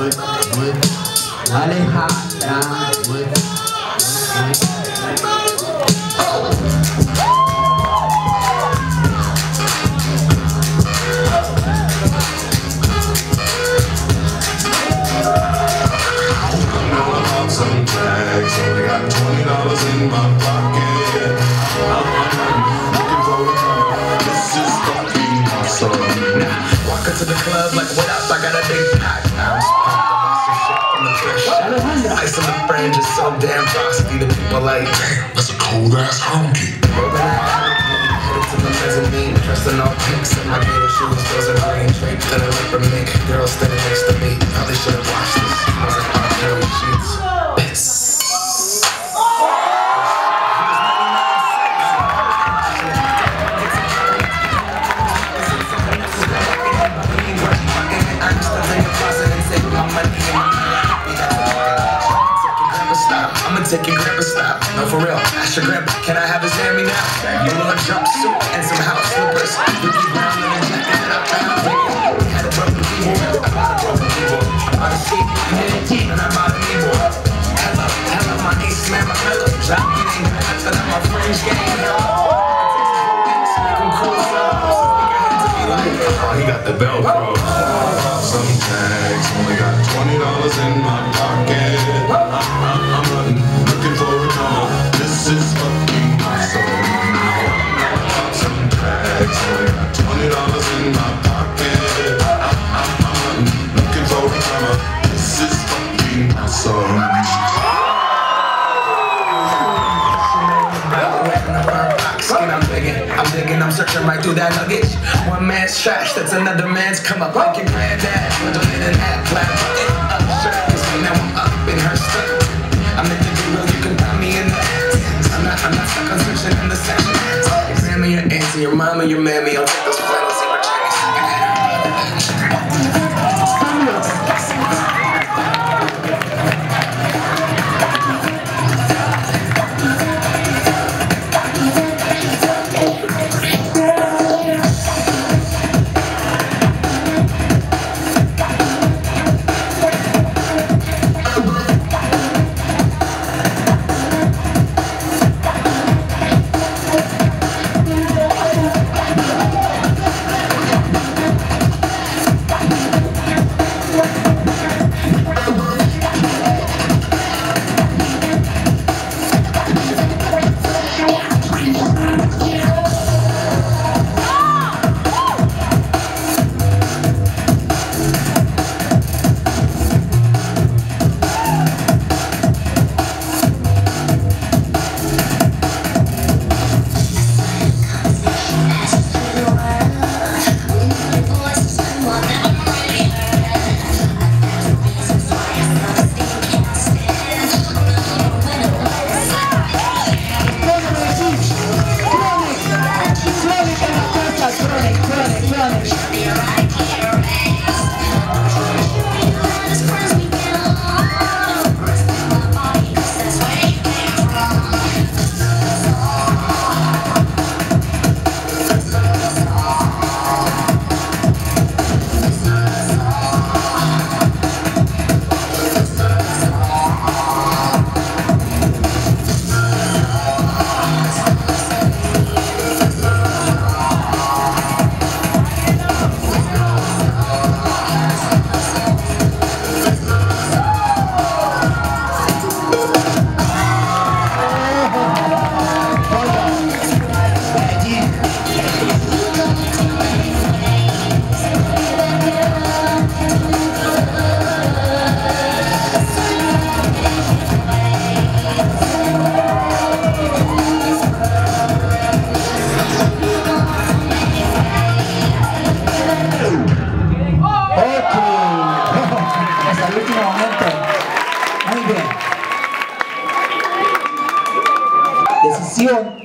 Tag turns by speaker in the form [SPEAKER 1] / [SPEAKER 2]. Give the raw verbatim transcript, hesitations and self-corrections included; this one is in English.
[SPEAKER 1] what, what? ALEJA, what, what?
[SPEAKER 2] Some tags, only got twenty dollars in my pocket. I'm, I'm looking for a car. This is fucking awesome. Walk into the club like, what up? I got a big pack. I'm pumped. I bought some shit from the thrift shop. Ice on the fringe is so damn frosty. The people like, damn, that's a cold ass honky. Headed to the mezzanine, dressed in all pinks and my gator shoes. Those are green draped in a leopard mink. Girl standing next to me. Probably should have washed this. Smells like R. Kelly sheets. I'ma take your grandpa style. No, for real. Ask your grandpa, can I have his hand me now? A little jumpsuit and some house slippers. Ricky Brown in a jacket that I found. We had a broken keyboard. I bought a broken keyboard. I bought a seat, and I bought a keyboard. Hello, hello, my ace man, my fellow. Drop me in, but I'm a French game. Oh, he got the Velcro. Some tags, only got twenty dollars in my pocket. I'm, I'm, I'm running, looking for a car. This is fucking awesome. Some tags, only got twenty dollars in my pocket. I'm, I'm, I'm running, looking for a car. This is fucking awesome. I'm digging, I'm digging, I'm searching right through that luggage. One man's trash, that's another man's come up like your granddad. With a minute and a half, clap it up, shirt. Cause now I'm up in her skirt. I'm in the real, you can find me in the I'm not, I'm not stuck on switching in the section. Your grandma, your auntie, your mama, your mammy. I'll take those flannels in my jammies.
[SPEAKER 3] Decisión